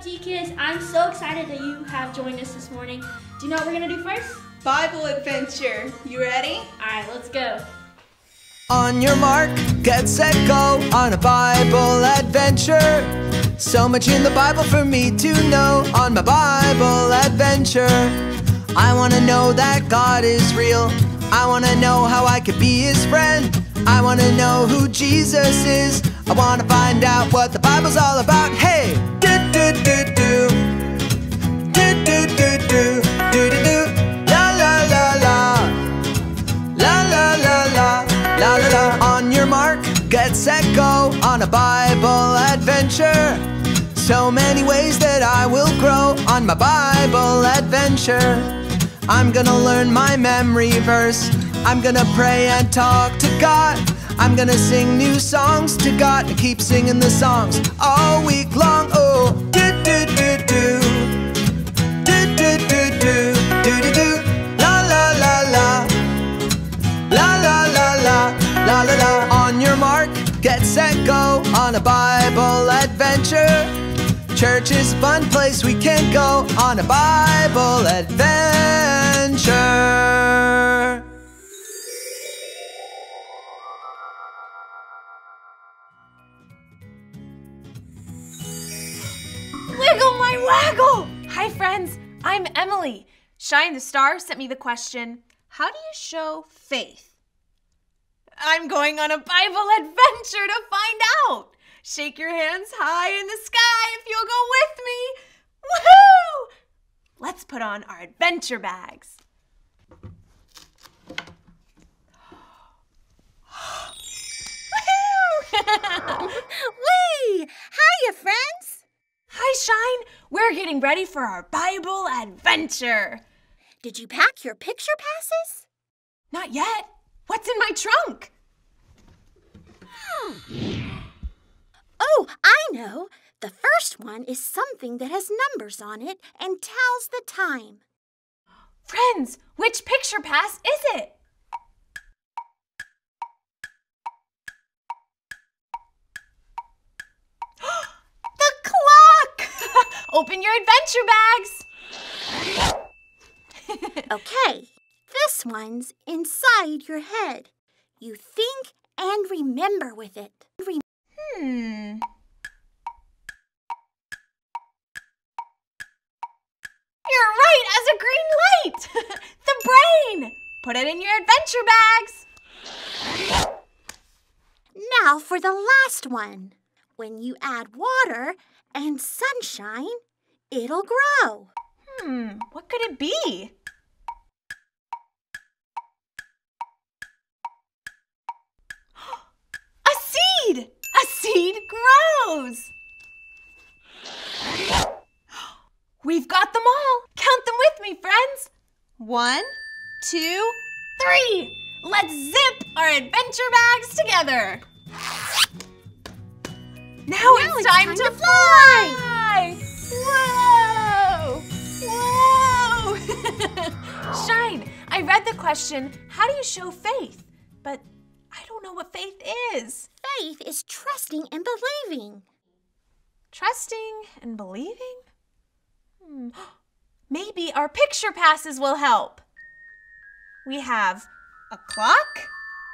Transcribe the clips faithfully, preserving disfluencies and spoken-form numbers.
GKids? I'm so excited that you have joined us this morning. Do you know what we're going to do first? Bible adventure. You ready? Alright, let's go. On your mark, get set, go on a Bible adventure. So much in the Bible for me to know on my Bible adventure. I want to know that God is real. I want to know how I could be His friend. I want to know who Jesus is. I want to find out what the Bible's all about. Hey! Do do do do. Do do do do. Do do do. La la la la. La la la la. La la la. On your mark, get set, go on a Bible adventure. So many ways that I will grow on my Bible adventure. I'm gonna learn my memory verse. I'm gonna pray and talk to God. I'm gonna sing new songs to God and keep singing the songs all week long. Oh, do do do do. Do do do do. Do do do. La la la la. La la la la. La la la. On your mark, get set, go on a Bible adventure. Church is a fun place we can go on a Bible adventure. Wiggle my waggle! Hi friends, I'm Emily. Shine the Star sent me the question, how do you show faith? I'm going on a Bible adventure to find out. Shake your hands high in the sky if you'll go with me. Woohoo! Let's put on our adventure bags. Whee! Hiya, friends! Hi, Shine. We're getting ready for our Bible adventure. Did you pack your picture passes? Not yet. What's in my trunk? Oh, I know. The first one is something that has numbers on it and tells the time. Friends, which picture pass is it? The clock! Open your adventure bags. Okay, this one's inside your head. You think and remember with it. Rem Hmm. You're right as a green light! The brain! Put it in your adventure bags. Now for the last one. When you add water and sunshine, it'll grow. Hmm, what could it be? A seed! A seed grows! We've got them all! Count them with me, friends! One, two, three! Let's zip our adventure bags together! Now, now it's, it's time, time to, to fly! fly. Whoa! Whoa! Shine, I read the question, how do you show faith? But I don't know what faith is. Faith is trusting and believing. Trusting and believing? Hmm. Maybe our picture passes will help. We have a clock,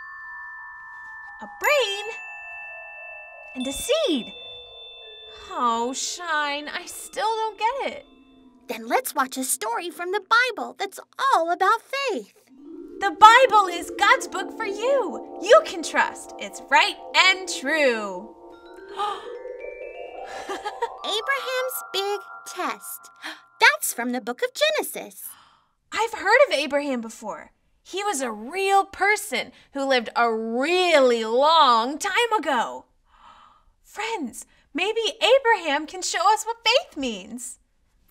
a brain, and a seed. Oh, Shine, I still don't get it. Then let's watch a story from the Bible that's all about faith. The Bible is God's book for you. You can trust it's right and true. Abraham's big test. That's from the book of Genesis. I've heard of Abraham before. He was a real person who lived a really long time ago. Friends, maybe Abraham can show us what faith means.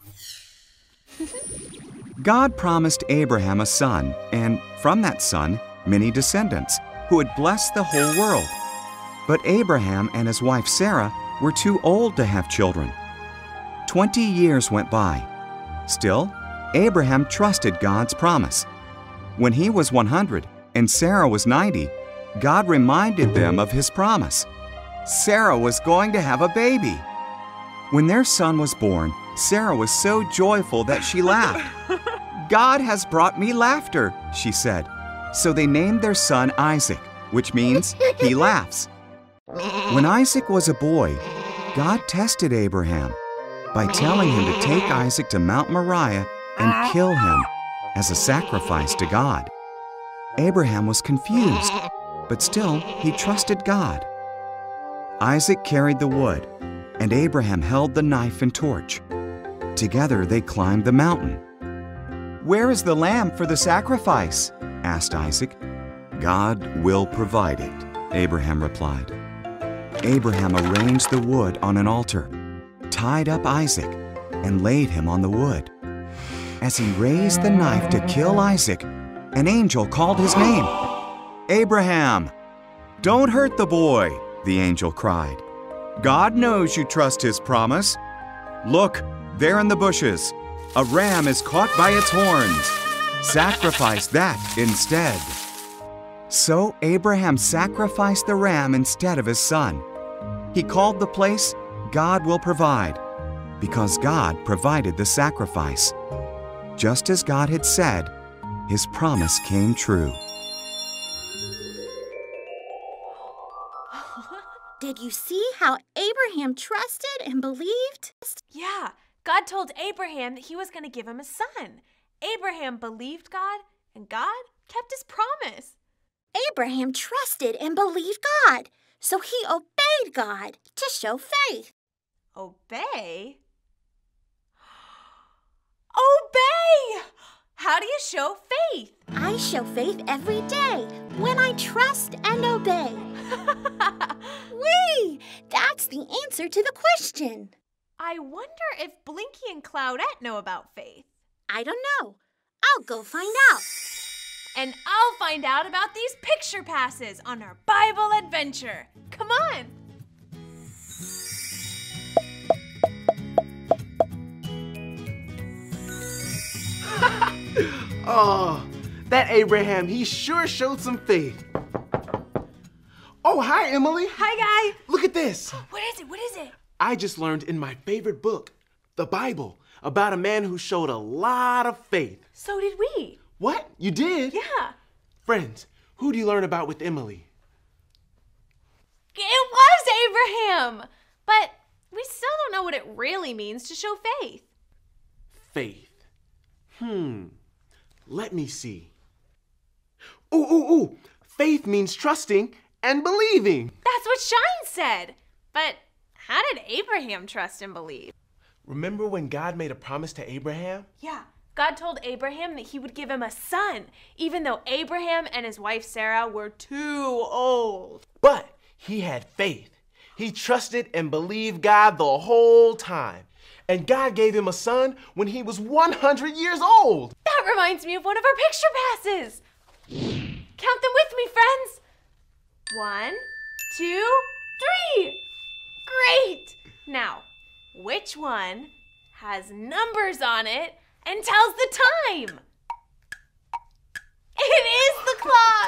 God promised Abraham a son, and from that son, many descendants, who would bless the whole world. But Abraham and his wife Sarah were too old to have children. Twenty years went by. Still, Abraham trusted God's promise. When he was one hundred and Sarah was ninety, God reminded them of His promise. Sarah was going to have a baby. When their son was born, Sarah was so joyful that she laughed. "God has brought me laughter," she said. So they named their son Isaac, which means he laughs. When Isaac was a boy, God tested Abraham by telling him to take Isaac to Mount Moriah and kill him as a sacrifice to God. Abraham was confused, but still he trusted God. Isaac carried the wood, and Abraham held the knife and torch. Together they climbed the mountain. "Where is the lamb for the sacrifice?" asked Isaac. "God will provide it," Abraham replied. Abraham arranged the wood on an altar, tied up Isaac, and laid him on the wood. As he raised the knife to kill Isaac, an angel called his name. "Abraham!" "Don't hurt the boy," the angel cried. "God knows you trust his promise. Look, there in the bushes, a ram is caught by its horns. Sacrifice that instead." So Abraham sacrificed the ram instead of his son. He called the place "God Will Provide," because God provided the sacrifice. Just as God had said, his promise came true. Did you see how Abraham trusted and believed? Yeah, God told Abraham that he was going to give him a son. Abraham believed God, and God kept his promise. Abraham trusted and believed God, so he obeyed God to show faith. Obey? Obey! How do you show faith? I show faith every day when I trust and obey. Whee! That's the answer to the question. I wonder if Blinky and Cloudette know about faith. I don't know. I'll go find out. And I'll find out about these picture passes on our Bible adventure. Come on! Oh, that Abraham, he sure showed some faith. Oh, hi, Emily. Hi, Guy. Look at this. What is it? What is it? I just learned in my favorite book, the Bible, about a man who showed a lot of faith. So did we. What? You did? Yeah. Friends, who do you learn about with Emily? It was Abraham. But we still don't know what it really means to show faith. Faith. Hmm. Let me see. Ooh, ooh, ooh. Faith means trusting and believing. That's what Shine said. But how did Abraham trust and believe? Remember when God made a promise to Abraham? Yeah. God told Abraham that he would give him a son, even though Abraham and his wife Sarah were too old. But he had faith. He trusted and believed God the whole time. And God gave him a son when he was one hundred years old. That reminds me of one of our picture passes. Count them with me, friends. One, two, three. Great. Now, which one has numbers on it and tells the time? It is the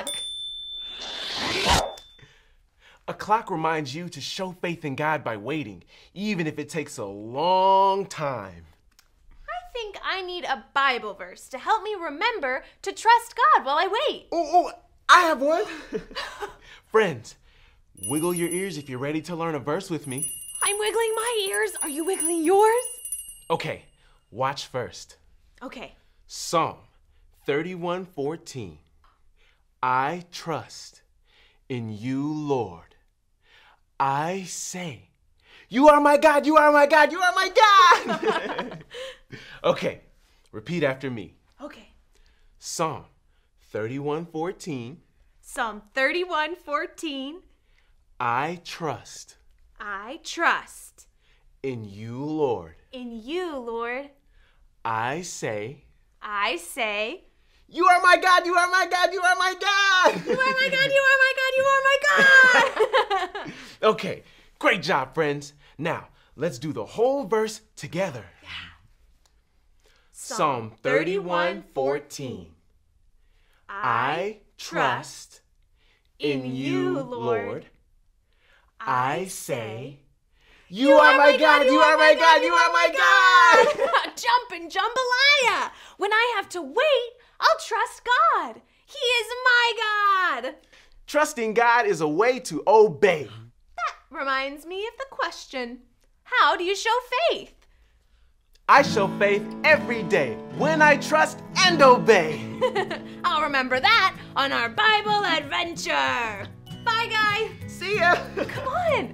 clock. A clock reminds you to show faith in God by waiting, even if it takes a long time. I think I need a Bible verse to help me remember to trust God while I wait. Oh, oh, I have one. Friends, wiggle your ears if you're ready to learn a verse with me. I'm wiggling my ears. Are you wiggling yours? Okay, watch first. Okay. Psalm thirty-one fourteen. I trust in you, Lord. I say, you are my God, you are my God, you are my God. Okay, repeat after me. Okay. Psalm thirty-one fourteen. Psalm thirty-one fourteen. I trust I trust in you, Lord. in you, Lord. I say, I say, you are my God, you are my God, you are my God. you are my God, you are my God, you are my God. Okay, great job, friends. Now, let's do the whole verse together. Yeah. Psalm thirty-one fourteen. I trust in you, Lord. I say, You, are, my God, you are my God, you are my God. Jumpin' jambalaya. When I have to wait, I'll trust God. He is my God. Trusting God is a way to obey. That reminds me of the question. How do you show faith? I show faith every day when I trust and obey. I'll remember that on our Bible adventure. Bye, guy. See ya. Come on.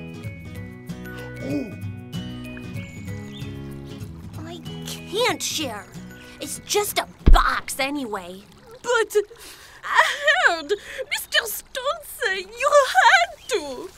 I can't share. It's just a box anyway. But I heard Mister Stone say you had to.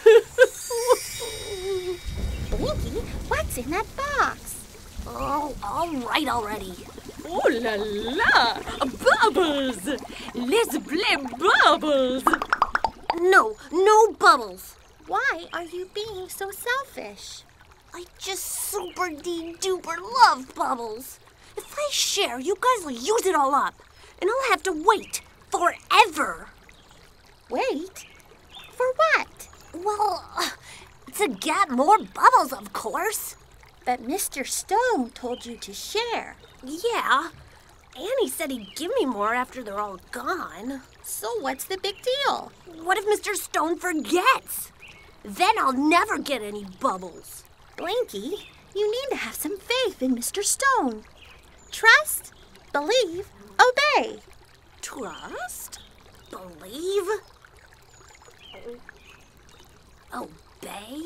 Blinky, what's in that box? Oh, all right already. Oh la la! Bubbles! Let's play bubbles! No, no bubbles. Why are you being so selfish? I just super dee duper love bubbles. If I share, you guys will use it all up, and I'll have to wait forever. Wait? For what? Well, uh, to get more bubbles, of course. But Mister Stone told you to share. Yeah, and he said he'd give me more after they're all gone. So what's the big deal? What if Mister Stone forgets? Then I'll never get any bubbles. Blinky, you need to have some faith in Mister Stone. Trust, believe, obey. Trust? Believe? Obey?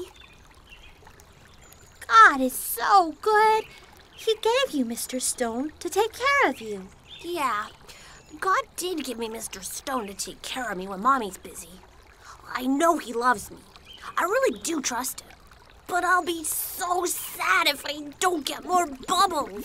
God is so good. He gave you Mister Stone to take care of you. Yeah, God did give me Mister Stone to take care of me when Mommy's busy. I know he loves me. I really do trust him. But I'll be so sad if I don't get more bubbles.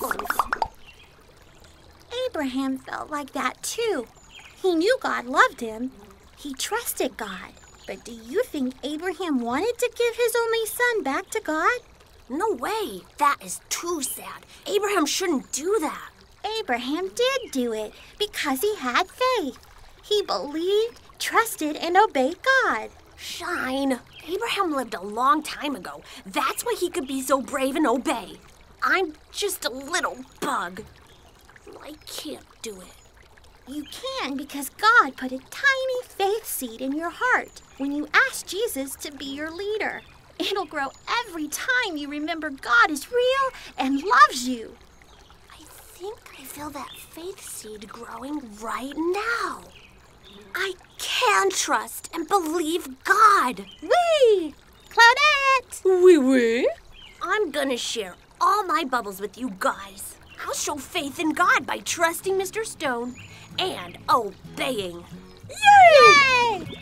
Abraham felt like that too. He knew God loved him. He trusted God. But do you think Abraham wanted to give his only son back to God? No way. That is too sad. Abraham shouldn't do that. Abraham did do it because he had faith. He believed, trusted, and obeyed God. Shine. Abraham lived a long time ago. That's why he could be so brave and obey. I'm just a little bug. I can't do it. You can because God put a tiny faith seed in your heart when you ask Jesus to be your leader. It'll grow every time you remember God is real and loves you. I think I feel that faith seed growing right now. I can trust and believe God. Whee! Claudette! Oui, oui. I'm gonna share all my bubbles with you guys. I'll show faith in God by trusting Mister Stone and obeying. Yay! Yay!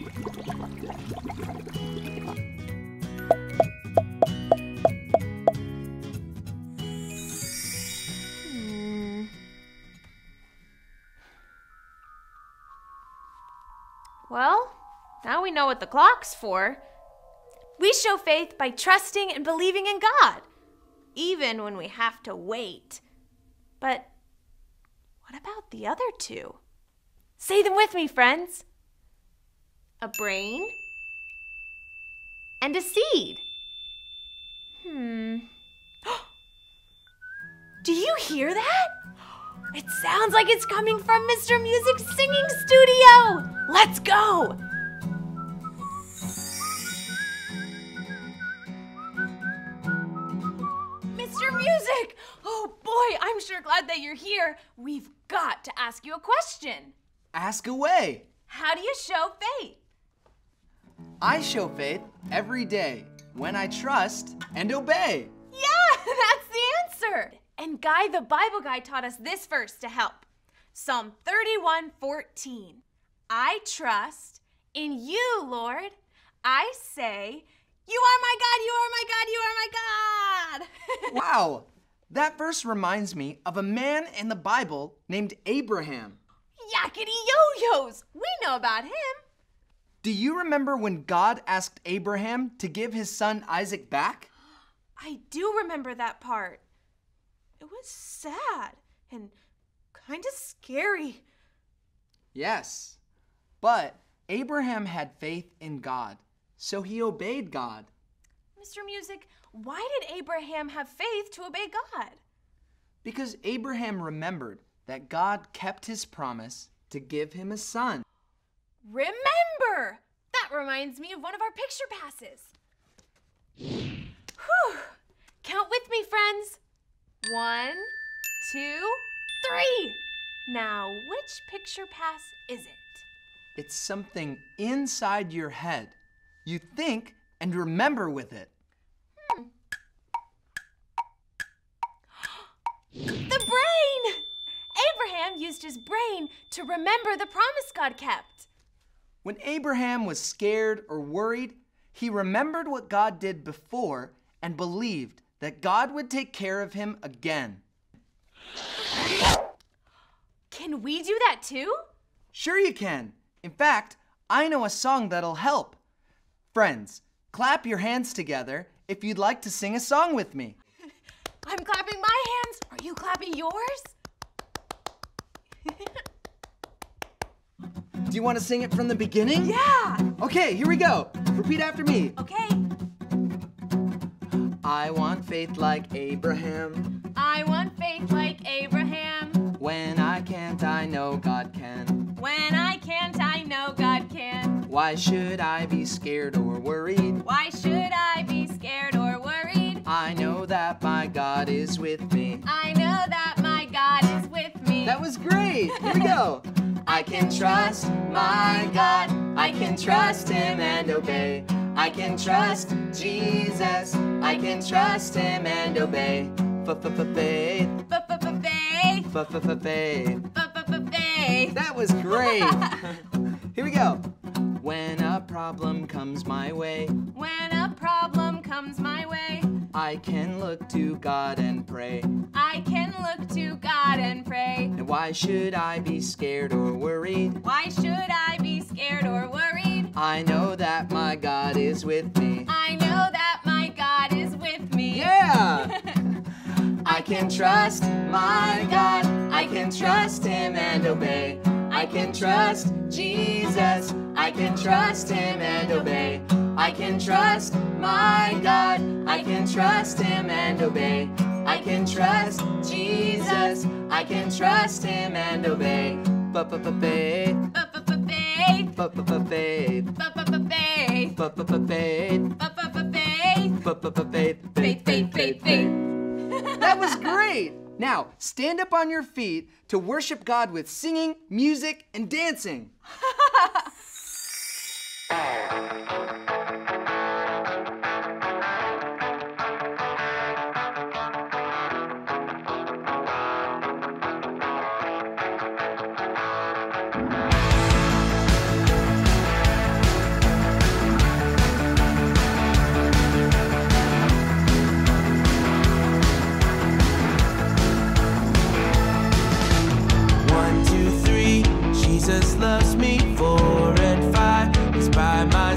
Hmm. Well, now we know what the clock's for. We show faith by trusting and believing in God, even when we have to wait. But what about the other two? Say them with me, friends. A brain and a seed. Hmm. Do you hear that? It sounds like it's coming from Mister Music's singing studio. Let's go. Mister Music! Oh boy, I'm sure glad that you're here. We've got to ask you a question. Ask away. How do you show faith? I show faith every day when I trust and obey. Yeah, that's the answer. And Guy the Bible Guy taught us this verse to help. Psalm thirty-one fourteen. I trust in you, Lord. I say, you are my God, you are my God, you are my God. Wow, that verse reminds me of a man in the Bible named Abraham. Yakety yo-yos, we know about him. Do you remember when God asked Abraham to give his son Isaac back? I do remember that part. It was sad and kind of scary. Yes, but Abraham had faith in God, so he obeyed God. Mister Music, why did Abraham have faith to obey God? Because Abraham remembered that God kept his promise to give him a son. Remember! That reminds me of one of our picture passes. Whew! Count with me, friends. One, two, three. Now, which picture pass is it? It's something inside your head. You think and remember with it. Hmm. The brain! Abraham used his brain to remember the promise God kept. When Abraham was scared or worried, he remembered what God did before and believed that God would take care of him again. Can we do that too? Sure you can. In fact, I know a song that'll help. Friends, clap your hands together if you'd like to sing a song with me. I'm clapping my hands. Are you clapping yours? Do you want to sing it from the beginning? Yeah! Okay, here we go. Repeat after me. Okay. I want faith like Abraham. I want faith like Abraham. When I can't, I know God can. When I can't, I know God can. Why should I be scared or worried? Why should I be scared or worried? I know that my God is with me. I know that my God is with me. That was great. Here we go. I can trust my God. I can trust him and obey. I can trust Jesus. I can trust him and obey. F-f-f-faith. F-f-f-faith. F-f-f-faith. F-f-f-faith. That was great. Here we go. When a problem comes my way. When a problem comes my way. I can look to God and pray. I can look to God and pray. And why should I be scared or worried? Why should I be scared or worried? I know that my God is with me. I know that my God is with me. Yeah! I can trust my God. I can trust him and obey. I can trust Jesus. I can trust him and obey. I can trust my God. I can trust him and obey. I can trust Jesus. I can trust him and obey. F-f-f-faith. F-f-f-faith. F-f-f-faith. F-f-f-faith. F-f-f-faith. F-f-f-faith. F-f-f-faith. Faith, faith, faith, faith. That was great! Now, stand up on your feet to worship God with singing, music, and dancing. Jesus loves me. Four and five, he's by my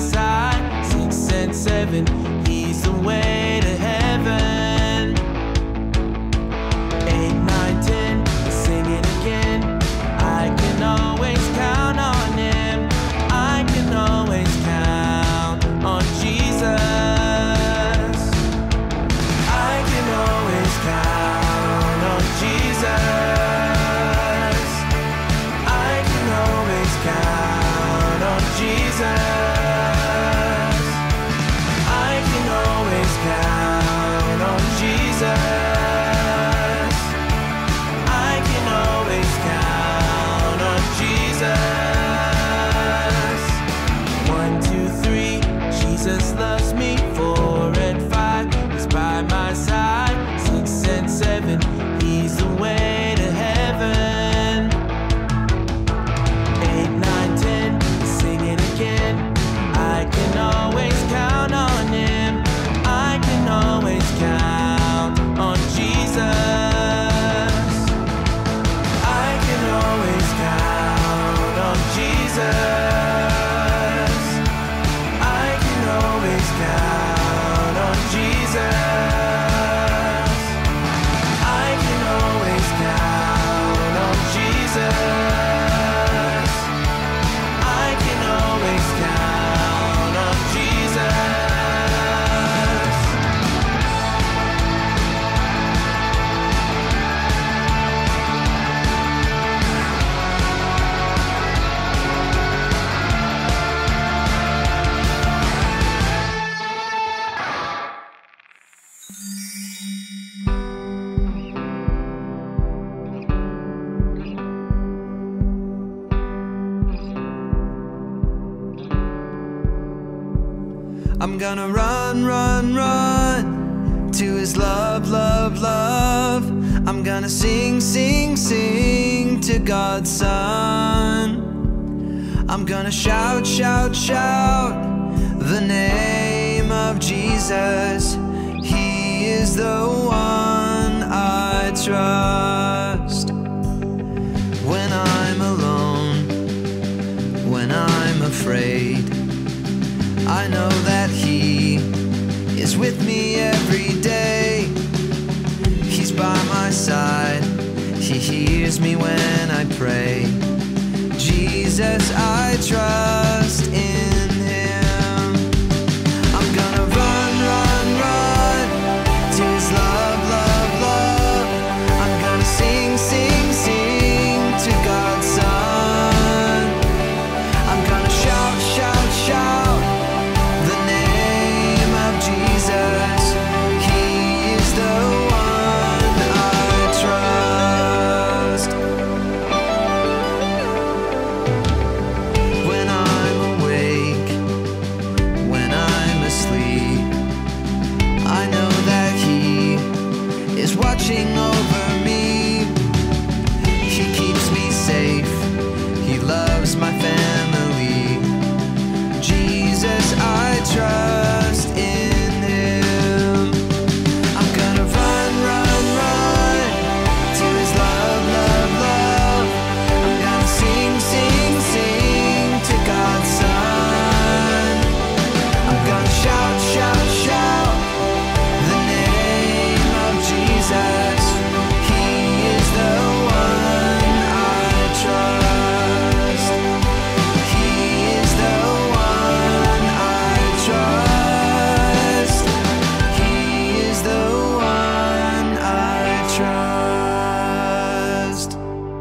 I'm gonna run, run, run to his love, love, love. I'm gonna sing, sing, sing to God's Son. I'm gonna shout, shout, shout the name of Jesus. He is the one I trust. When I'm alone, when I'm afraid, I know that He is with me every day. He's by my side, He hears me when I pray. Jesus, I trust in Him. I'm gonna run, run, run to His love, love, love. I'm gonna sing, sing, sing to God's Son. I'm gonna shout, shout, shout the name of Jesus. He is the one I trust. When I'm awake, when I'm asleep, I know that He is watching over me. He keeps me safe, He loves my family. Jesus, I trust in Him. I'm gonna run, run, run to His love, love, love. I'm gonna sing, sing, sing to God's Son. I'm gonna shout, shout, shout the name of Jesus. He is the one I trust. He is the one I trust. He is the one I trust.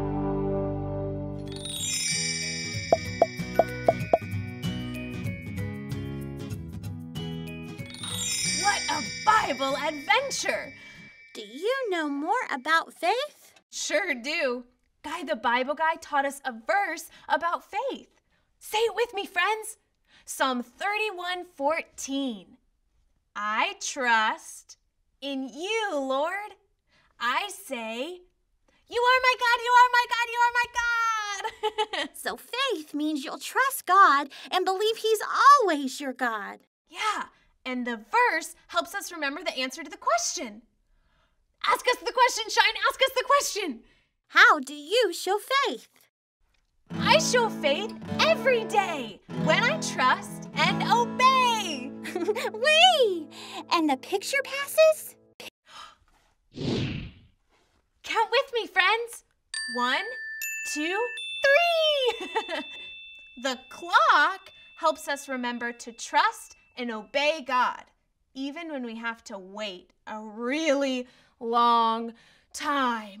What a Bible adventure! Do you know more about faith? Sure do. Guy the Bible Guy taught us a verse about faith. Say it with me, friends. Psalm thirty-one fourteen. I trust in you, Lord. I say, you are my God, you are my God, you are my God. So faith means you'll trust God and believe He's always your God. Yeah, and the verse helps us remember the answer to the question. Ask us the question, Shine, ask us the question. How do you show faith? I show faith every day when I trust and obey. Wait! And the picture passes? Count with me, friends. One, two, three. The clock helps us remember to trust and obey God, even when we have to wait a really long time.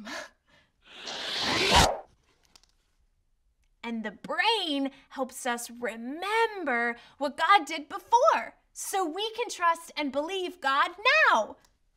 And the brain helps us remember what God did before, so we can trust and believe God now.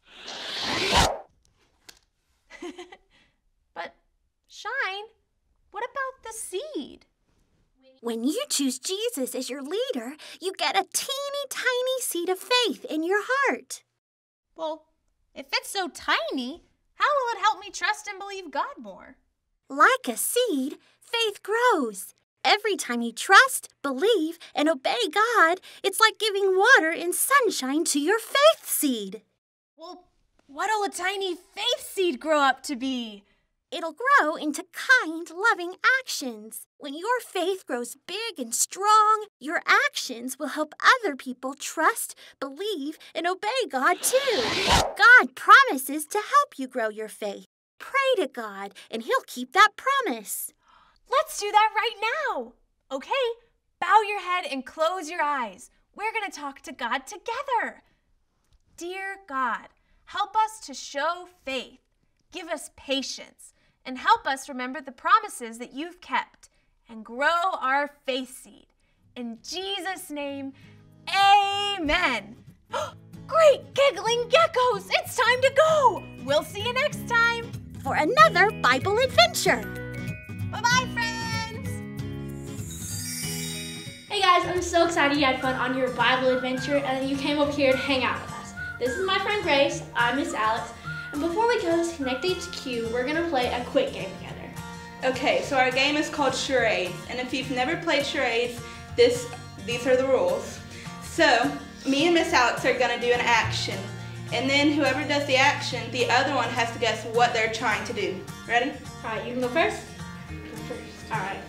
But, Shine, what about the seed? When you choose Jesus as your leader, you get a teeny tiny seed of faith in your heart. Well, if it's so tiny, how will it help me trust and believe God more? Like a seed, faith grows. Every time you trust, believe, and obey God, it's like giving water and sunshine to your faith seed. Well, what'll a tiny faith seed grow up to be? It'll grow into kind, loving actions. When your faith grows big and strong, your actions will help other people trust, believe, and obey God too. God promises to help you grow your faith. Pray to God, and He'll keep that promise. Let's do that right now. Okay, bow your head and close your eyes. We're going to talk to God together. Dear God, help us to show faith. Give us patience and help us remember the promises that you've kept and grow our faith seed. In Jesus' name, amen. Great giggling geckos, it's time to go. We'll see you next time for another Bible adventure. Bye-bye, friends. Hey guys. guys, I'm so excited you had fun on your Bible adventure and that you came over here to hang out with us. This is my friend Grace, I'm Miss Alex, and before we go to Connect H Q, we're gonna play a quick game together. Okay, so our game is called charades, and if you've never played charades, this these are the rules. So, me and Miss Alex are gonna do an action, and then whoever does the action, the other one has to guess what they're trying to do. Ready? All right, you can go first. Go first. All right.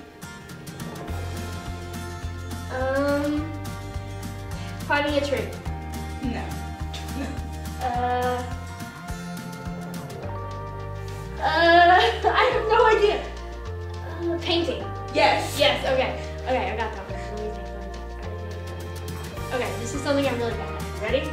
Um, climbing a tree. No. Uh, uh, I have no idea. Uh, painting. Yes. Yes, okay. Okay, I got that one. Let me think, let me think. Okay, this is something I'm really bad at. Ready?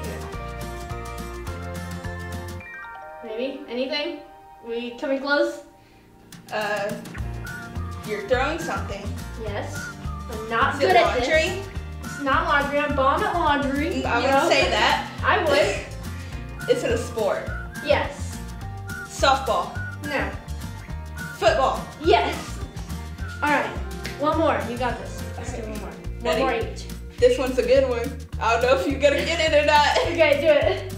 Maybe? Anything? We coming close? Uh, you're throwing something. Yes. I'm not Is good it at laundry? this. It's not laundry. I'm bomb at laundry. I you would know? say that. I would. It's in a sport. Yes. Softball. No. Football. Yes. All right. One more. You got this. Let's do one more. One Ready? more each. This one's a good one. I don't know if you're gonna get it or not. Okay, do it.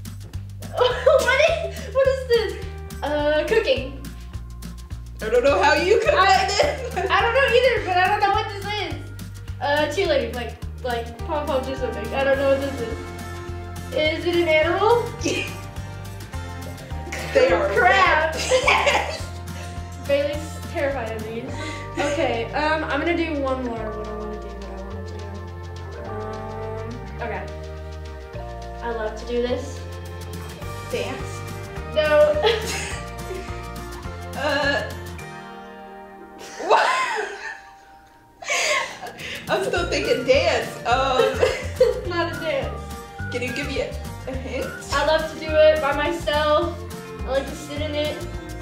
what is what is this? Uh, cooking. I don't know how you could I, have it. I don't know either, but I don't know what this is. Uh, cheerleading, like like pom poms or something. I don't know what this is. Is it an animal? They are crab. Bailey's terrified of these. Okay, um, I'm gonna do one more. What I want to do. What I want to do. Um, okay. I love to do this. Dance. No. Uh. What? I'm still thinking dance. Um. Not a dance. Can you give me a, a hint? I love to do it by myself. I like to sit in it.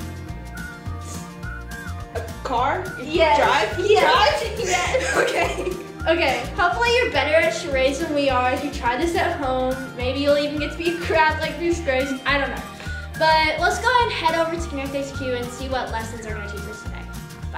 A car? Yes. Drive? Yes. Drive? Yes. Okay. Okay, hopefully you're better at charades than we are. If you try this at home, maybe you'll even get to be a crowd like Miss Grace. I don't know. But let's go ahead and head over to Connect H Q and see what lessons are going to teach us today. Bye.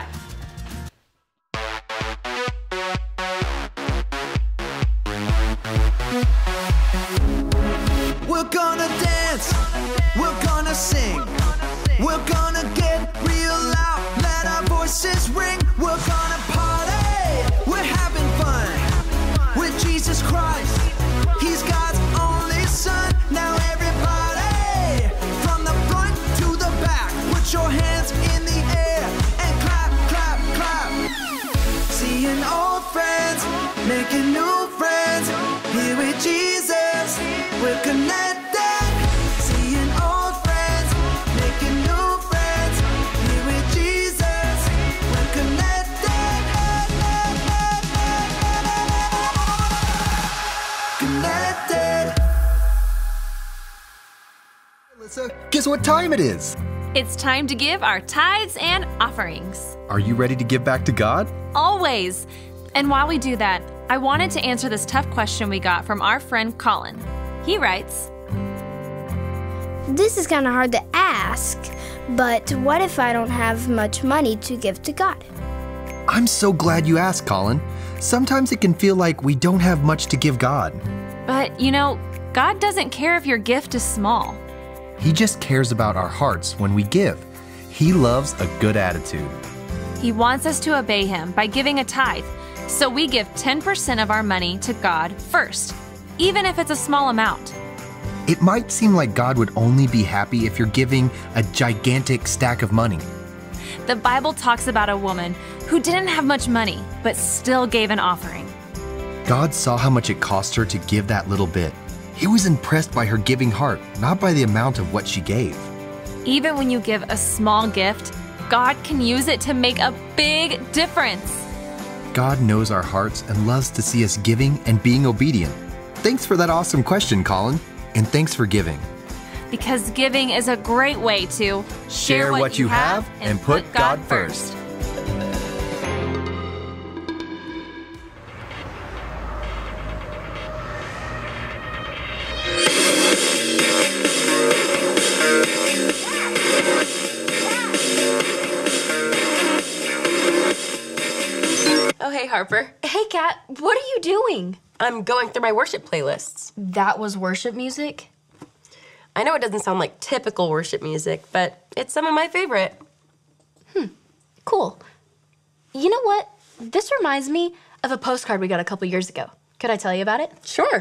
We're gonna dance, we're gonna sing, we're gonna get real loud, let our voices ring. We're gonna party, we're having fun with Jesus Christ. He's God's only son. Now everybody, from the front to the back, put your hands in the air and clap, clap, clap. Seeing old friends, making new friends, here with Jesus, we're connected. Seeing old friends, making new friends, here with Jesus, we're connected. Connected. Alyssa, guess what time it is? It's time to give our tithes and offerings. Are you ready to give back to God? Always. And while we do that, I wanted to answer this tough question we got from our friend Colin. He writes, This is kind of hard to ask, but what if I don't have much money to give to God? I'm so glad you asked, Colin. Sometimes it can feel like we don't have much to give God. But, you know, God doesn't care if your gift is small. He just cares about our hearts when we give. He loves a good attitude. He wants us to obey Him by giving a tithe. So we give ten percent of our money to God first, even if it's a small amount. It might seem like God would only be happy if you're giving a gigantic stack of money. The Bible talks about a woman who didn't have much money, but still gave an offering. God saw how much it cost her to give that little bit. He was impressed by her giving heart, not by the amount of what she gave. Even when you give a small gift, God can use it to make a big difference. God knows our hearts and loves to see us giving and being obedient. Thanks for that awesome question, Colin, and thanks for giving. Because giving is a great way to share what you have and put God first. Oh, hey, Harper. Hey, Kat, what are you doing? I'm going through my worship playlists. That was worship music? I know it doesn't sound like typical worship music, but it's some of my favorite. Hmm, cool. You know what? This reminds me of a postcard we got a couple years ago. Could I tell you about it? Sure.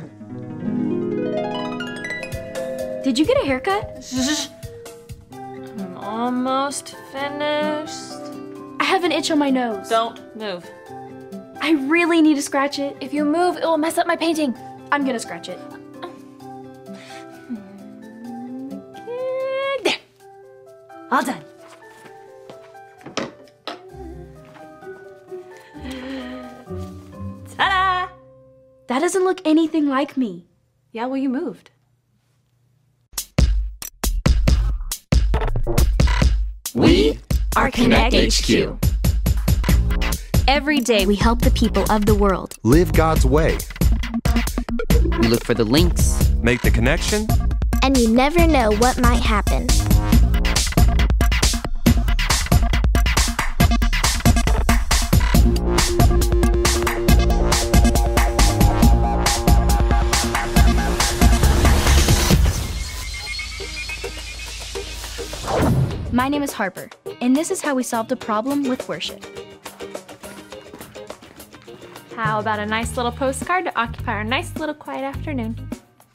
Did you get a haircut? I'm almost finished. I have an itch on my nose. Don't move. I really need to scratch it. If you move, it will mess up my painting. I'm gonna scratch it. There. All done. Ta-da! That doesn't look anything like me. Yeah, well, you moved. We are Connect H Q. Every day we help the people of the world Live God's way. We look for the links, Make the connection. And you never know what might happen. My name is Harper, and this is how we solved a problem with worship. How about a nice little postcard to occupy our nice little quiet afternoon?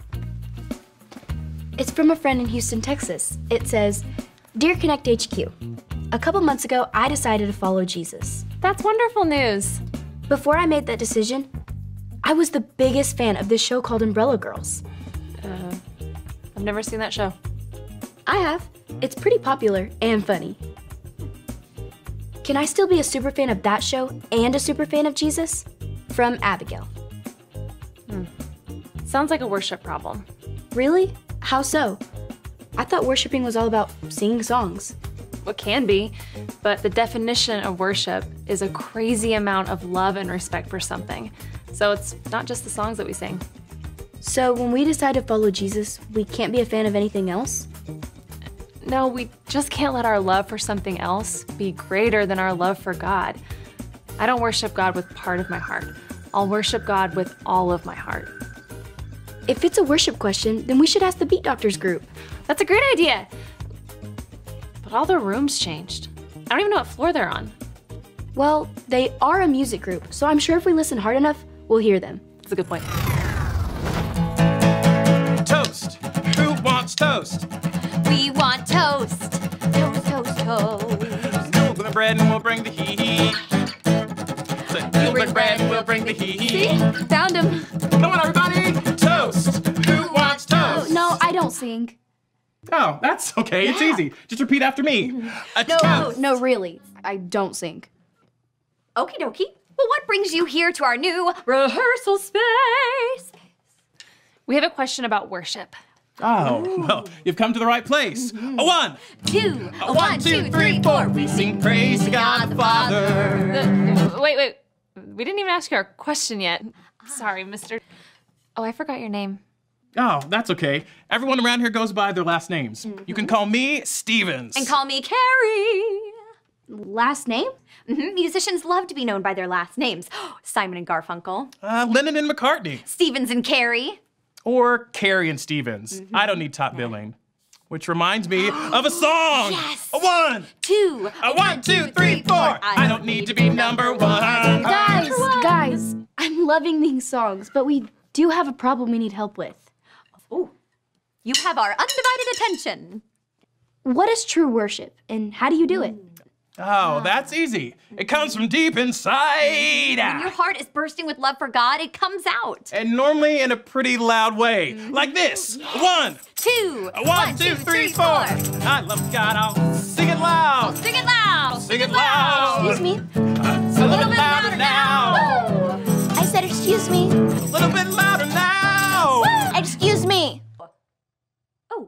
It's from a friend in Houston, Texas. It says, Dear Connect H Q, a couple months ago, I decided to follow Jesus. That's wonderful news. Before I made that decision, I was the biggest fan of this show called Umbrella Girls. Uh, I've never seen that show. I have. It's pretty popular and funny. Can I still be a super fan of that show and a super fan of Jesus? From Abigail. Hmm. Sounds like a worship problem. Really? How so? I thought worshiping was all about singing songs. What can be, but the definition of worship is a crazy amount of love and respect for something. So it's not just the songs that we sing. So when we decide to follow Jesus, we can't be a fan of anything else? No, we just can't let our love for something else be greater than our love for God. I don't worship God with part of my heart. I'll worship God with all of my heart. If it's a worship question, then we should ask the Beat Doctors group. That's a great idea. But all their rooms changed. I don't even know what floor they're on. Well, they are a music group, so I'm sure if we listen hard enough, we'll hear them. That's a good point. Toast. Who wants toast? We want toast. Toast, toast, toast. Milk and bread and we'll bring the heat. Milk and bread and we'll bring the heat. See? Found him. Come on, everybody. Toast. Who wants toast? Oh, no, I don't sing. Oh, that's okay. It's easy. Just repeat after me. A No, toast. no, really. I don't sing. Okie dokie. Well, what brings you here to our new rehearsal space? We have a question about worship. Oh, well, you've come to the right place. A one. Two. A one, two, three, four. We sing praise to God the Father. Uh, wait, wait. We didn't even ask you our question yet. Sorry, mister. Oh, I forgot your name. Oh, that's okay. Everyone around here goes by their last names. Mm-hmm. You can call me Stevens. And call me Carrie. Last name? Mm-hmm. Musicians love to be known by their last names. Simon and Garfunkel. Uh, Lennon and McCartney. Stevens and Carrie. Or Carrie and Stevens. Mm-hmm. I don't need top billing. Which reminds me of a song. Yes. A one. Two. A one, two, three, four. I, I don't need to be number one. Guys, guys, I'm loving these songs, but we do have a problem we need help with. Oh, you have our undivided attention. What is true worship, and how do you do it? Oh, that's easy. It comes from deep inside. When your heart is bursting with love for God, it comes out. And normally in a pretty loud way. Mm-hmm. Like this. Yes. One. Two. One, one two, two, three, four. I love God. I'll sing it loud. I'll sing it loud. I'll sing it loud. Excuse me? Uh, it's a, a little bit louder, louder now. now. I said excuse me. A little bit louder now. Woo. Excuse me. Oh.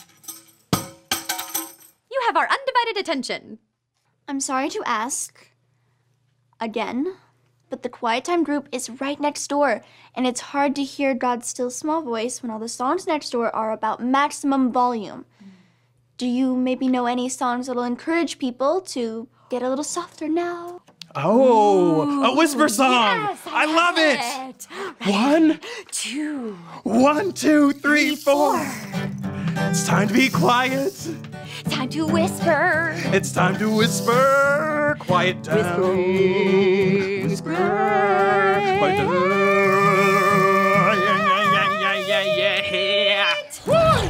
You have our undivided attention. I'm sorry to ask again, but the Quiet Time group is right next door, and it's hard to hear God's still small voice when all the songs next door are about maximum volume. Mm. Do you maybe know any songs that'll encourage people to get a little softer now? Oh, Ooh, a whisper song. Yes, I, I love it. it. One, two, one, two, three, three four. four. It's time to be quiet. Time to whisper. It's time to whisper. Quiet down. Whispering. Whisper. Quiet down. Yeah, yeah, yeah, yeah, yeah, yeah.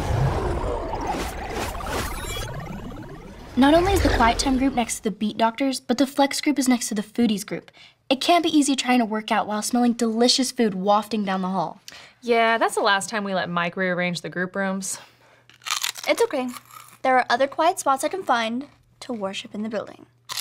Not only is the quiet time group next to the beat doctors, but the flex group is next to the foodies group. It can't be easy trying to work out while smelling delicious food wafting down the hall. Yeah, that's the last time we let Mike rearrange the group rooms. It's okay. There are other quiet spots I can find to worship in the building.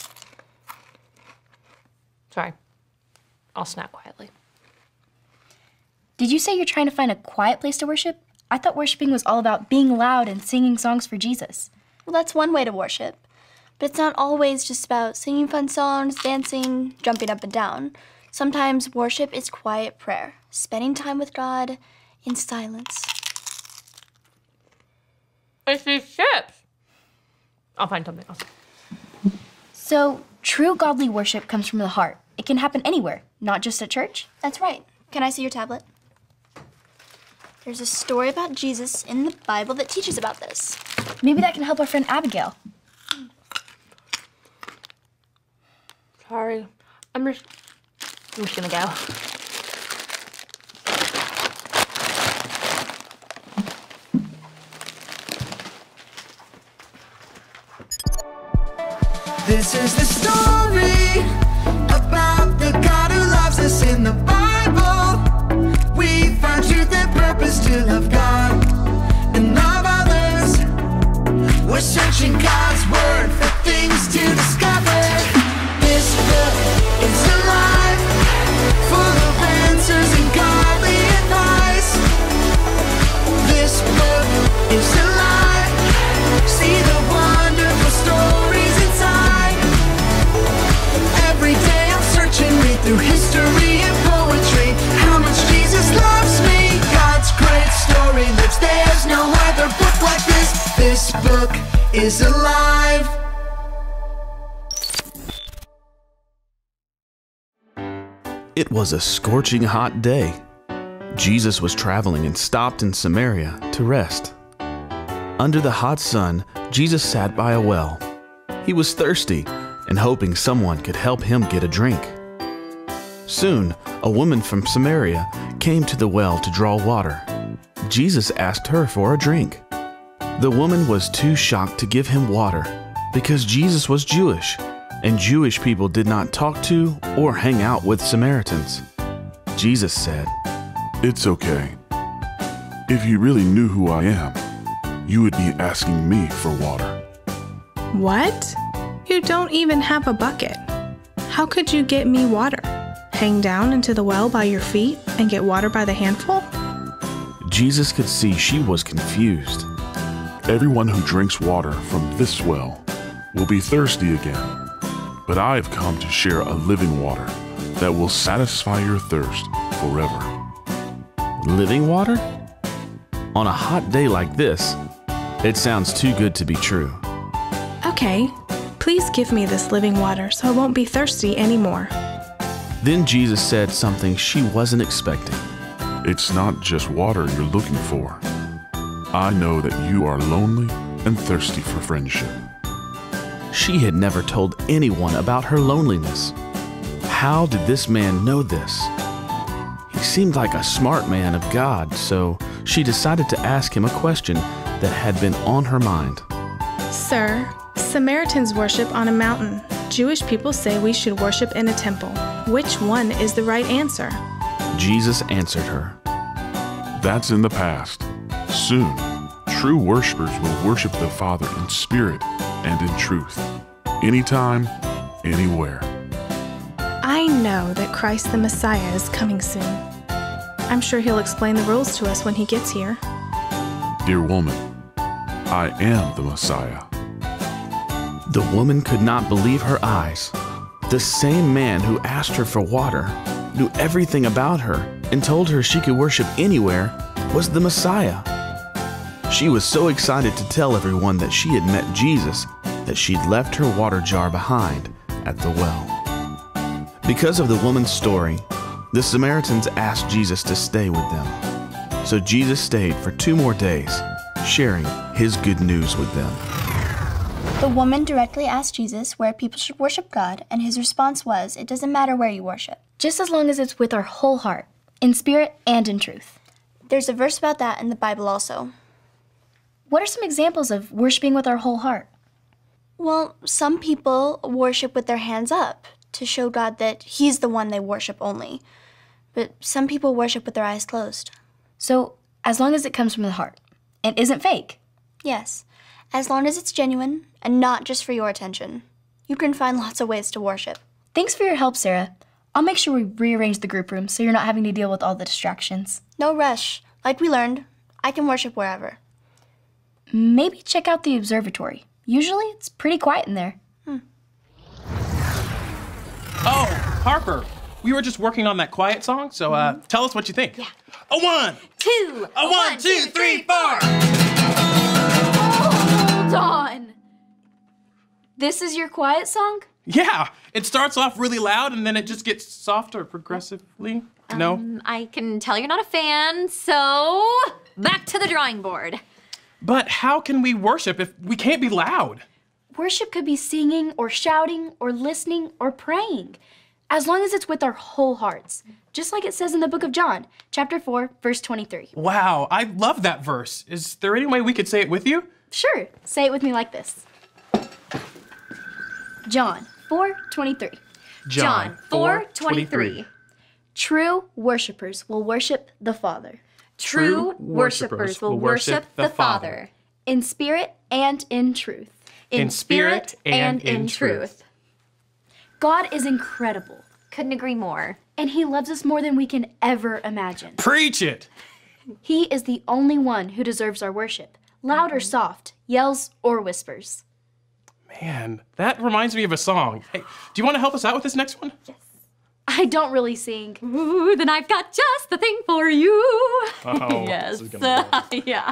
Sorry. I'll snap quietly. Did you say you're trying to find a quiet place to worship? I thought worshiping was all about being loud and singing songs for Jesus. Well, that's one way to worship. But it's not always just about singing fun songs, dancing, jumping up and down. Sometimes worship is quiet prayer, spending time with God in silence. It's these chips. I'll find something else. So, true godly worship comes from the heart. It can happen anywhere, not just at church. That's right. Can I see your tablet? There's a story about Jesus in the Bible that teaches about this. Maybe that can help our friend Abigail. Sorry. I'm just, I'm just gonna go. This is the story about the God who loves us in the Bible. We find truth and purpose to love God and love others. We're searching God's word for things to discover. This book is alive, full of answers and godly advice. This book is alive. See the wonderful stories inside. Every day I'm searching, read through history and poetry. How much Jesus loves me. God's great story lives. There's no other book like this. This book is alive. It was a scorching hot day. Jesus was traveling and stopped in Samaria to rest. Under the hot sun, Jesus sat by a well. He was thirsty and hoping someone could help him get a drink. Soon, a woman from Samaria came to the well to draw water. Jesus asked her for a drink. The woman was too shocked to give him water because Jesus was Jewish, and Jewish people did not talk to or hang out with Samaritans. Jesus said, "It's okay. If you really knew who I am, you would be asking me for water." What? You don't even have a bucket. How could you get me water? Hang down into the well by your feet and get water by the handful? Jesus could see she was confused. Everyone who drinks water from this well will be thirsty again. But I have come to share a living water that will satisfy your thirst forever. Living water? On a hot day like this, it sounds too good to be true. Okay, please give me this living water so I won't be thirsty anymore. Then Jesus said something she wasn't expecting. It's not just water you're looking for. I know that you are lonely and thirsty for friendship. She had never told anyone about her loneliness. How did this man know this? He seemed like a smart man of God, so she decided to ask him a question that had been on her mind. Sir, Samaritans worship on a mountain. Jewish people say we should worship in a temple. Which one is the right answer? Jesus answered her, "That's in the past. Soon, true worshipers will worship the Father in spirit and in truth. Anytime, anywhere." I know that Christ the Messiah is coming soon. I'm sure he'll explain the rules to us when he gets here. Dear woman, I am the Messiah. The woman could not believe her eyes. The same man who asked her for water, knew everything about her, and told her she could worship anywhere, was the Messiah. She was so excited to tell everyone that she had met Jesus that she'd left her water jar behind at the well. Because of the woman's story, the Samaritans asked Jesus to stay with them. So Jesus stayed for two more days, sharing his good news with them. The woman directly asked Jesus where people should worship God, and his response was, it doesn't matter where you worship. Just as long as it's with our whole heart, in spirit and in truth. There's a verse about that in the Bible also. What are some examples of worshiping with our whole heart? Well, some people worship with their hands up to show God that he's the one they worship only. But some people worship with their eyes closed. So, as long as it comes from the heart and isn't fake? Yes, as long as it's genuine and not just for your attention. You can find lots of ways to worship. Thanks for your help, Sarah. I'll make sure we rearrange the group room so you're not having to deal with all the distractions. No rush. Like we learned, I can worship wherever. Maybe check out the observatory. Usually it's pretty quiet in there. Hmm. Oh, Harper, we were just working on that quiet song, so uh, mm-hmm. tell us what you think. Yeah. A one, two, a, a one, one, two, three, four. Hold on. This is your quiet song? Yeah, it starts off really loud and then it just gets softer progressively. Um, no? I can tell you're not a fan, so back to the drawing board. But how can we worship if we can't be loud? Worship could be singing or shouting or listening or praying, as long as it's with our whole hearts, just like it says in the book of John, chapter four, verse twenty-three. Wow, I love that verse. Is there any way we could say it with you? Sure, say it with me like this. John four twenty-three. John four twenty-three. True worshipers will worship the Father. True worshipers will worship the Father. In spirit and in truth. In spirit and in truth. God is incredible. Couldn't agree more. And he loves us more than we can ever imagine. Preach it! He is the only one who deserves our worship, loud or soft, yells or whispers. Man, that reminds me of a song. Hey, do you want to help us out with this next one? Yes. I don't really sing. Ooh, then I've got just the thing for you. Oh, yes. Uh, yeah.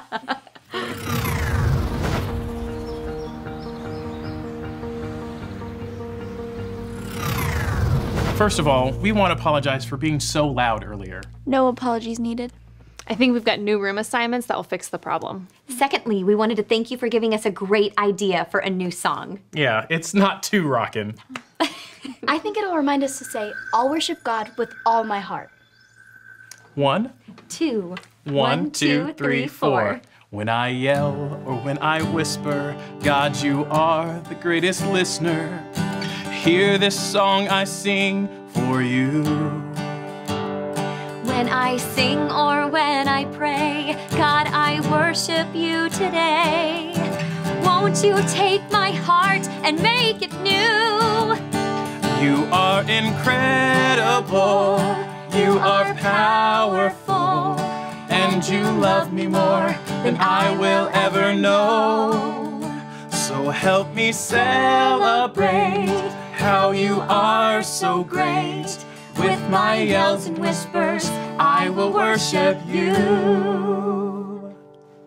First of all, we want to apologize for being so loud earlier. No apologies needed. I think we've got new room assignments that will fix the problem. Secondly, we wanted to thank you for giving us a great idea for a new song. Yeah, it's not too rockin'. I think it'll remind us to say, I'll worship God with all my heart. One. Two. One, One two, two, three, four. When I yell or when I whisper, God, you are the greatest listener. Hear this song I sing for you. When I sing or when I pray, God, I worship you today. Won't you take my heart and make it new? You are incredible, you are powerful, and you love me more than I will ever know. So help me celebrate how you are so great. With my yells and whispers, I will worship you.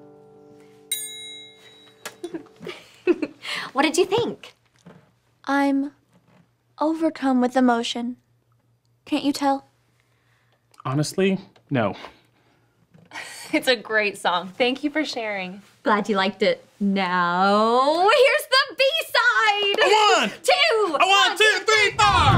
What did you think? I'm overcome with emotion. Can't you tell? Honestly, no. It's a great song. Thank you for sharing. Glad you liked it. Now, here's the B-side! A one! Two! A one, one two, three, four!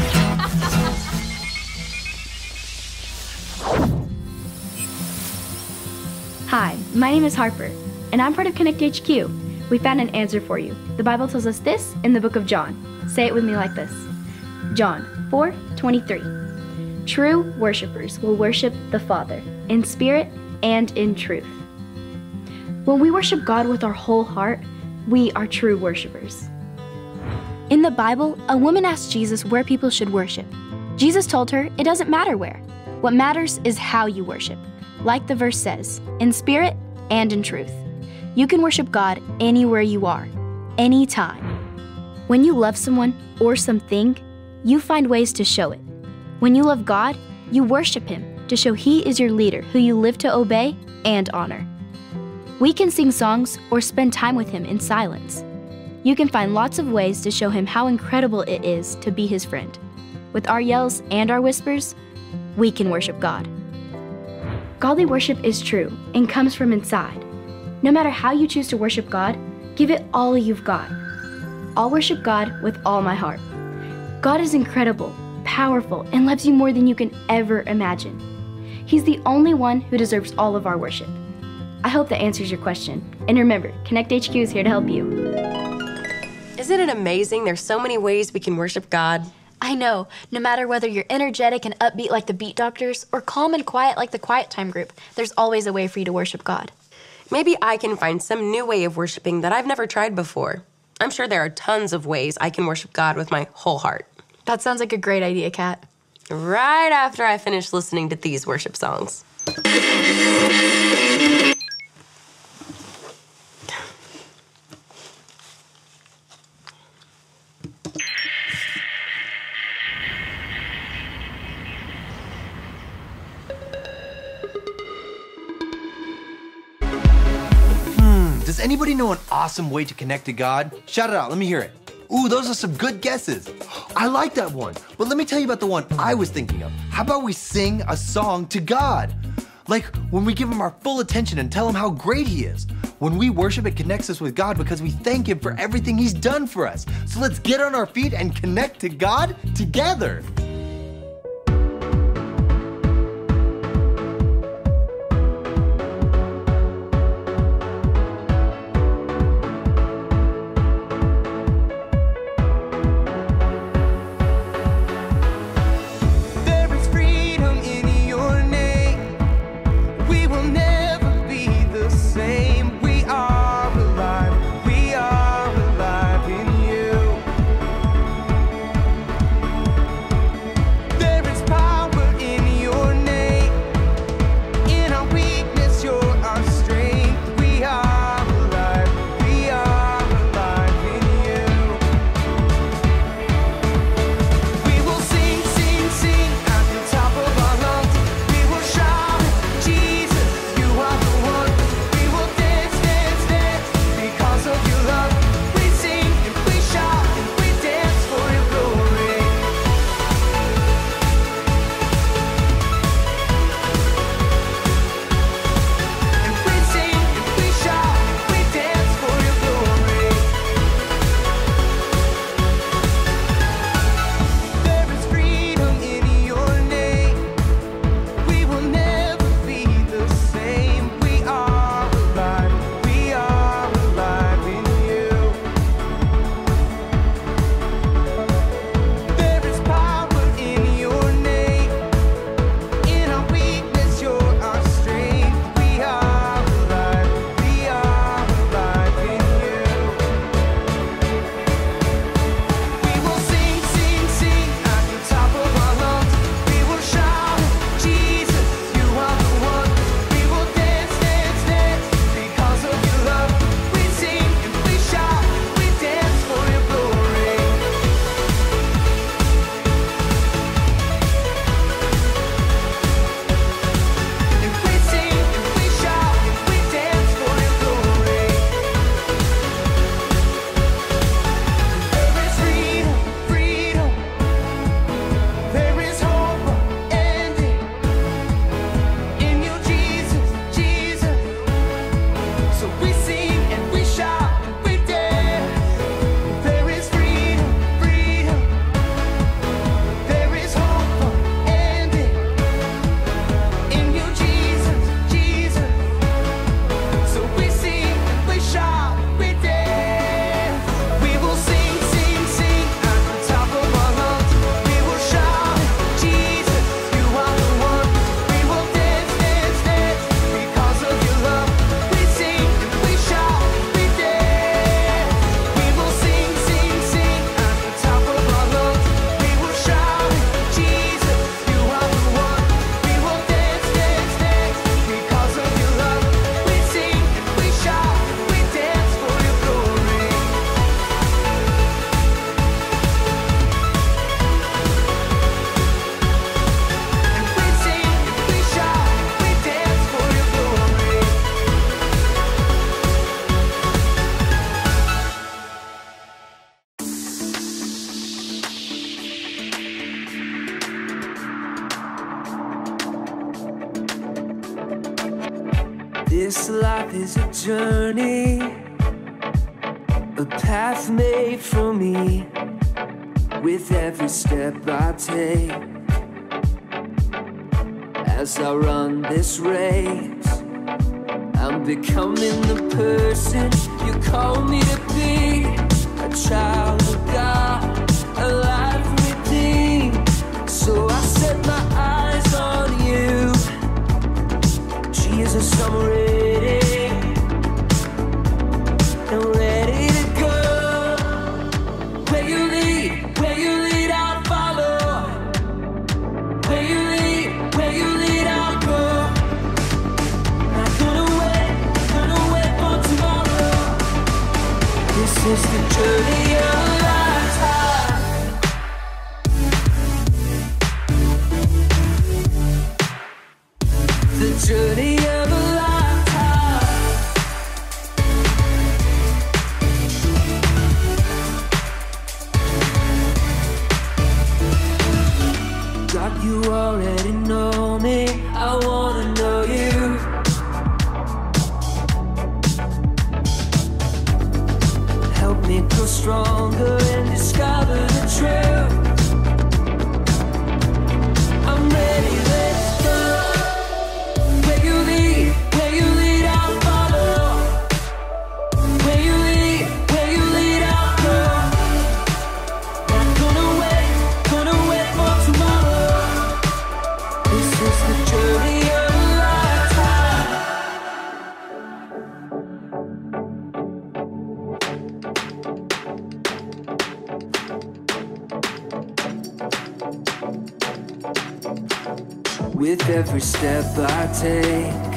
Hi, my name is Harper, and I'm part of Connect H Q. We found an answer for you. The Bible tells us this in the book of John. Say it with me like this. John four twenty-three. True worshipers will worship the Father in spirit and in truth. When we worship God with our whole heart, we are true worshipers. In the Bible, a woman asked Jesus where people should worship. Jesus told her it doesn't matter where. What matters is how you worship. Like the verse says, in spirit and in truth. You can worship God anywhere you are, anytime. When you love someone or something, you find ways to show it. When you love God, you worship Him to show He is your leader who you live to obey and honor. We can sing songs or spend time with Him in silence. You can find lots of ways to show Him how incredible it is to be His friend. with our yells and our whispers, we can worship God. Godly worship is true and comes from inside. No matter how you choose to worship God, give it all you've got. I'll worship God with all my heart. God is incredible, powerful, and loves you more than you can ever imagine. He's the only one who deserves all of our worship. I hope that answers your question. And remember, Connect H Q is here to help you. Isn't it amazing there's so many ways we can worship God? I know. No matter whether you're energetic and upbeat like the Beat Doctors or calm and quiet like the Quiet Time group, there's always a way for you to worship God. Maybe I can find some new way of worshiping that I've never tried before. I'm sure there are tons of ways I can worship God with my whole heart. That sounds like a great idea, Kat. Right after I finish listening to these worship songs. Does anybody know an awesome way to connect to God? Shout it out, let me hear it. Ooh, those are some good guesses. I like that one, but let me tell you about the one I was thinking of. How about we sing a song to God? Like when we give him our full attention and tell him how great he is. When we worship, it connects us with God because we thank him for everything he's done for us. So let's get on our feet and connect to God together. This life is a journey, a path made for me. With every step I take, as I run this race, I'm becoming the person you call me to be. A child of God, a life redeemed. So I set my eyes on you, Jesus, I'm ready, I'm ready to go. Where you lead, where you lead, I'll follow. Where you lead, where you lead, I'll go. Not gonna wait, gonna wait for tomorrow. This is the journey of a lifetime. The journey of a lifetime. God, you already know me, I wanna know you. Help me grow stronger and discover the truth. I'm ready, let's go. Where you lead, where you lead, I'll follow. Where you lead, where you lead, I'll go. Not gonna wait, gonna wait for tomorrow. This is the journey of a lifetime. With every step I take,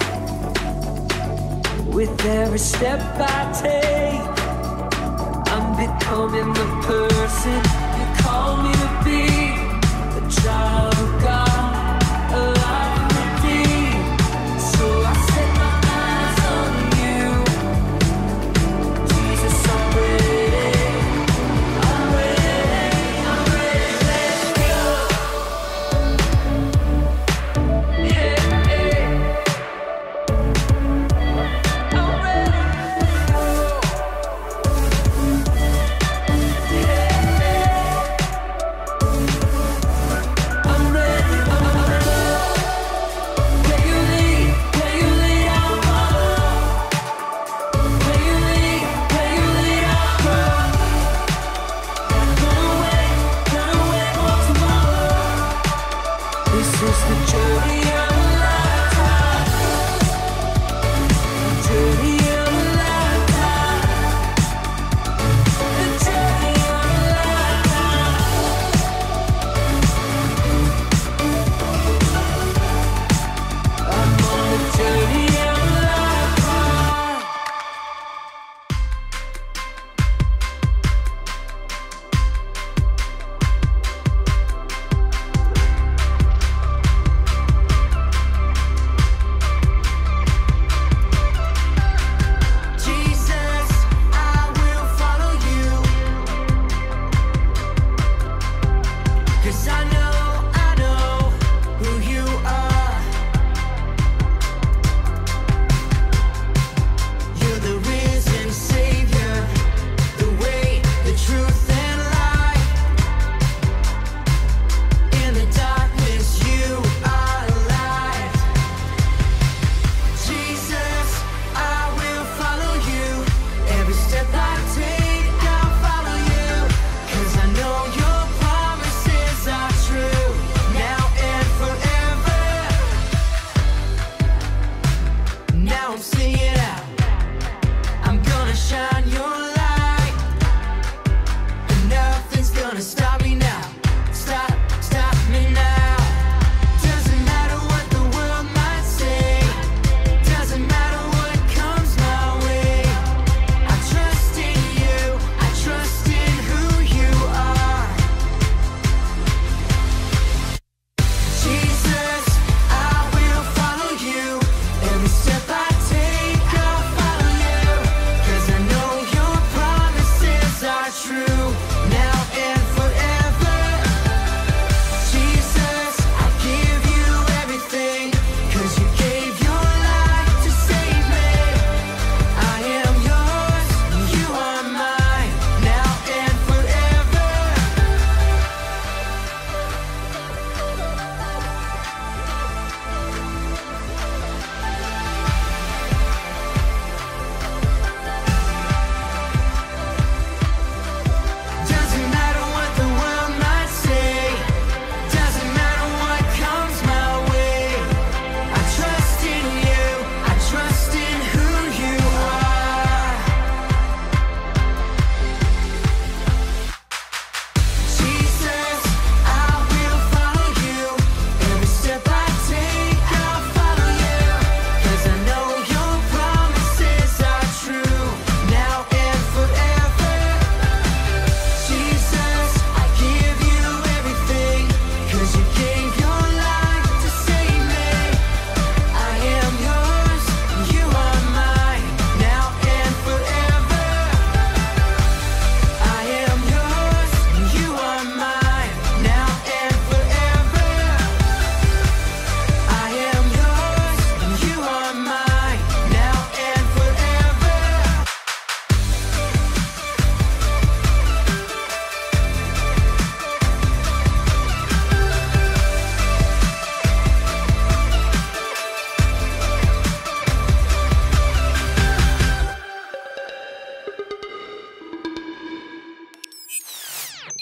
with every step I take, I'm becoming the person you call me to be. A child of God, a life redeemed. So I set my eyes on you, Jesus, I'm ready, I'm ready, I'm ready, let's go. Hey, hey. I'm ready.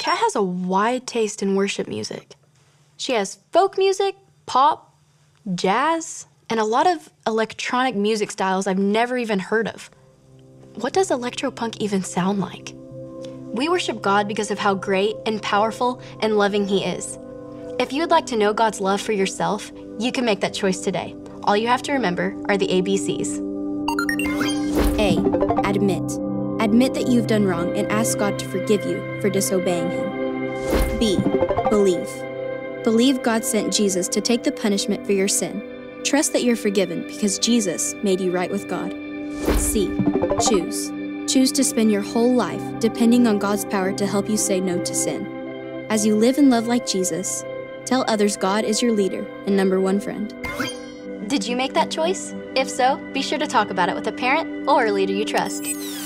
Kat has a wide taste in worship music. She has folk music, pop, jazz, and a lot of electronic music styles I've never even heard of. What does electropunk even sound like? We worship God because of how great and powerful and loving He is. If you would like to know God's love for yourself, you can make that choice today. All you have to remember are the A B Cs. A. Admit. Admit that you've done wrong and ask God to forgive you for disobeying Him. B. Believe. Believe God sent Jesus to take the punishment for your sin. Trust that you're forgiven because Jesus made you right with God. C. Choose. Choose to spend your whole life depending on God's power to help you say no to sin. As you live and love like Jesus, tell others God is your leader and number one friend. Did you make that choice? If so, be sure to talk about it with a parent or a leader you trust.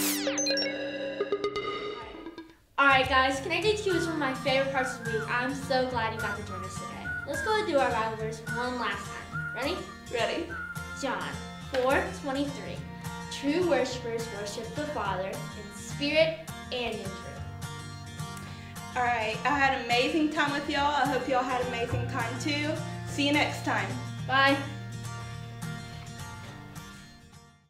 Alright guys, Connect H Q is one of my favorite parts of the week. I'm so glad you got to join us today. Let's go and do our Bible verse one last time. Ready? Ready. John four twenty-three. True worshipers worship the Father in spirit and in truth. Alright, I had an amazing time with y'all. I hope y'all had an amazing time too. See you next time. Bye.